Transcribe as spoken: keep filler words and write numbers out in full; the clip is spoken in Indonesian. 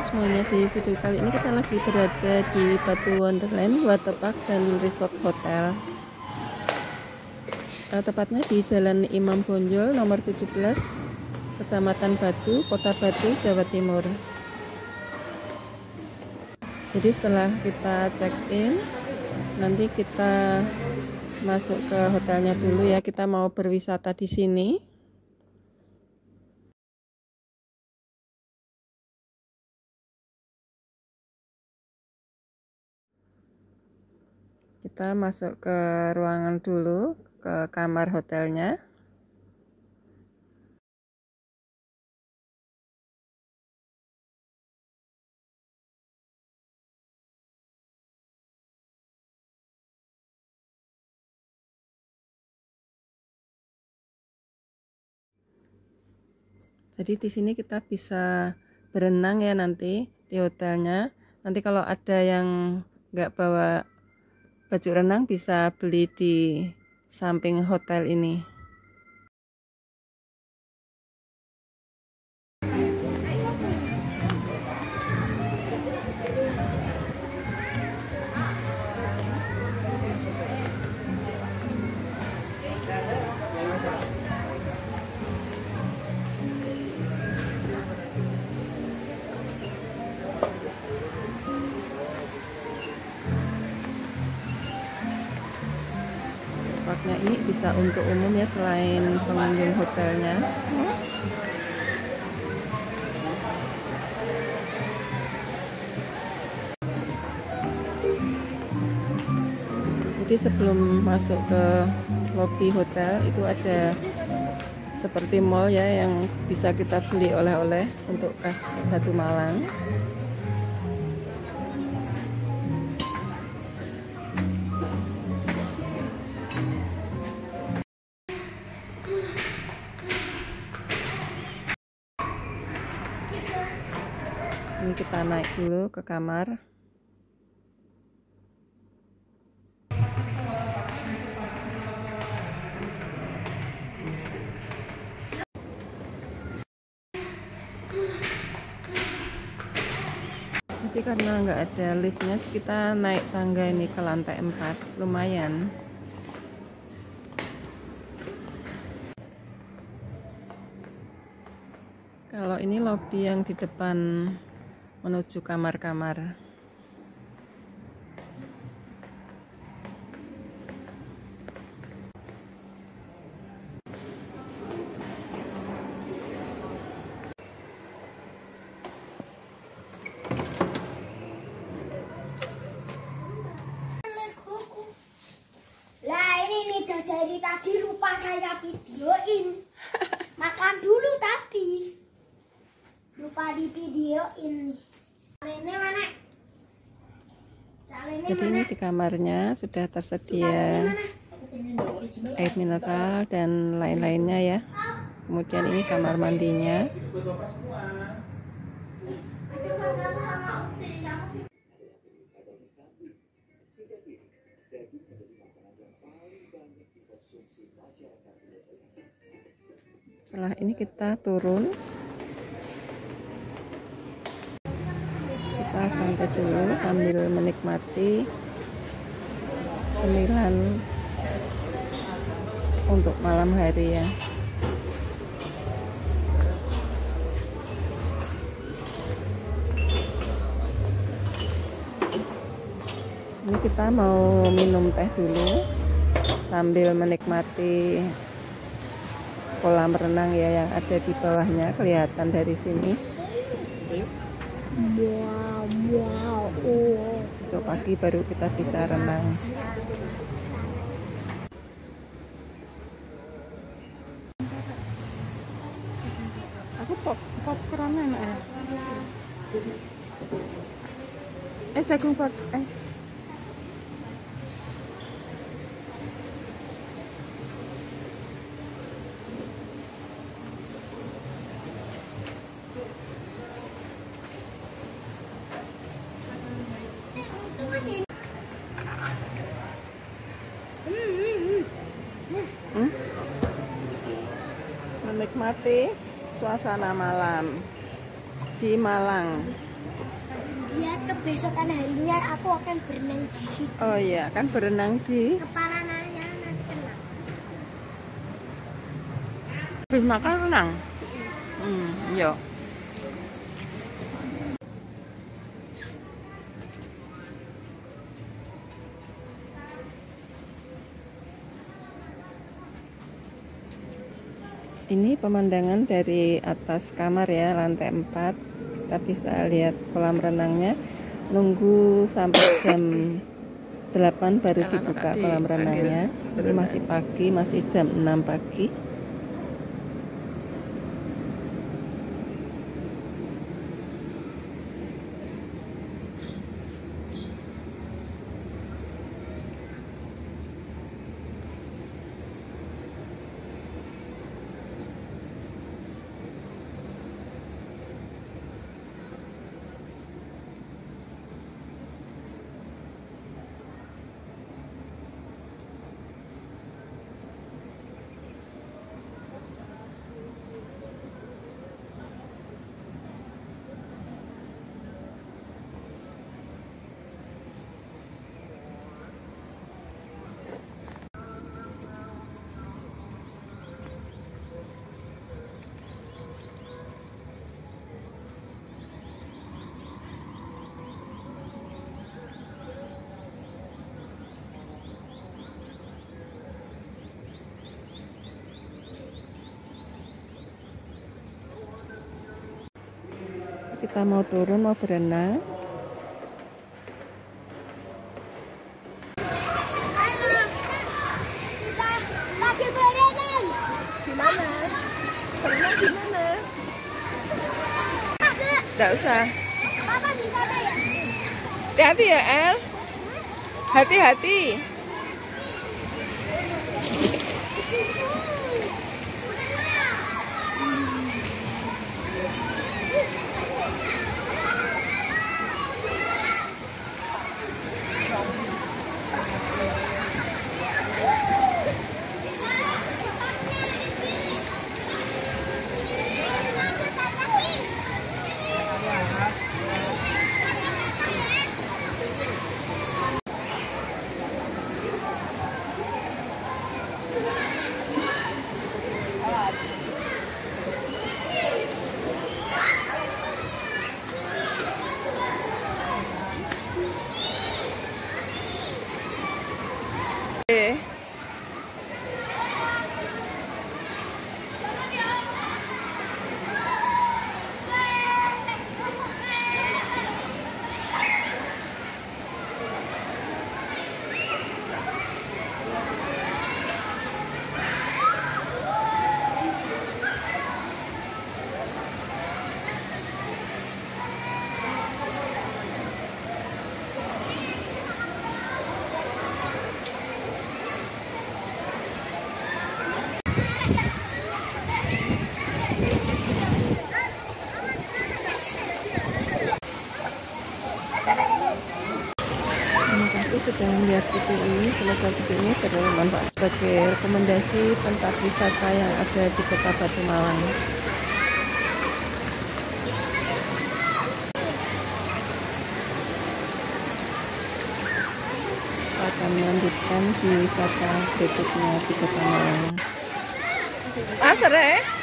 semuanya, di video kali ini kita lagi berada di Batu Wonderland Waterpark dan Resort Hotel. Uh, tepatnya di Jalan Imam Bonjol nomor tujuh belas, Kecamatan Batu, Kota Batu, Jawa Timur. Jadi setelah kita check in, nanti kita masuk ke hotelnya dulu ya. Kita mau berwisata di sini. Kita masuk ke ruangan dulu, ke kamar hotelnya. Jadi di sini kita bisa berenang ya nanti di hotelnya. Nanti kalau ada yang nggak bawa baju renang bisa beli di samping hotel ini. Parknya ini bisa untuk umum ya, selain pengunjung hotelnya. Jadi sebelum masuk ke lobi hotel itu ada seperti mall ya, yang bisa kita beli oleh-oleh untuk khas Batu Malang. Ini kita naik dulu ke kamar. Jadi karena nggak ada liftnya, kita naik tangga ini ke lantai empat, lumayan. Kalau ini lobi yang di depan menuju kamar-kamar. Lah ini nih dari tadi lupa saya videoin. Makan dulu tadi. Lupa di videoin nih. Ini mana? Jadi ini di kamarnya sudah tersedia air mineral dan lain-lainnya ya. Kemudian ini kamar mandinya. Setelah ini kita turun. Kita santai dulu sambil menikmati cemilan untuk malam hari ya. Ini kita mau minum teh dulu sambil menikmati kolam renang ya, yang ada di bawahnya, kelihatan dari sini. Wow, wow, oh. Besok pagi baru kita bisa renang. Aku pop pop kerana enak ya. Eh jagung pop eh. Hmm? Menikmati suasana malam di Malang. kebesokan harinya aku akan berenang di situ. Oh iya, kan berenang di Kepala nanya nanti kena. habis makan renang. Hmm, yo. Ini pemandangan dari atas kamar ya, lantai empat. Kita bisa lihat kolam renangnya. Nunggu sampai jam delapan baru dibuka kolam renangnya. Ini masih pagi, masih jam enam pagi. Kita mau turun, mau berenang. Halo, kita lagi berenang. Di mana? Berenang di mana? Ada. Tidak usah. Papa di sana ya? Hati-hati ya, El. Hati-hati. Eh. Terima kasih sudah melihat video ini. Semoga video ini bermanfaat sebagai rekomendasi tempat wisata yang ada di Kota Batu Malang. Kita akan melanjutkan di wisata berikutnya di Kota Malang. Ah, sere?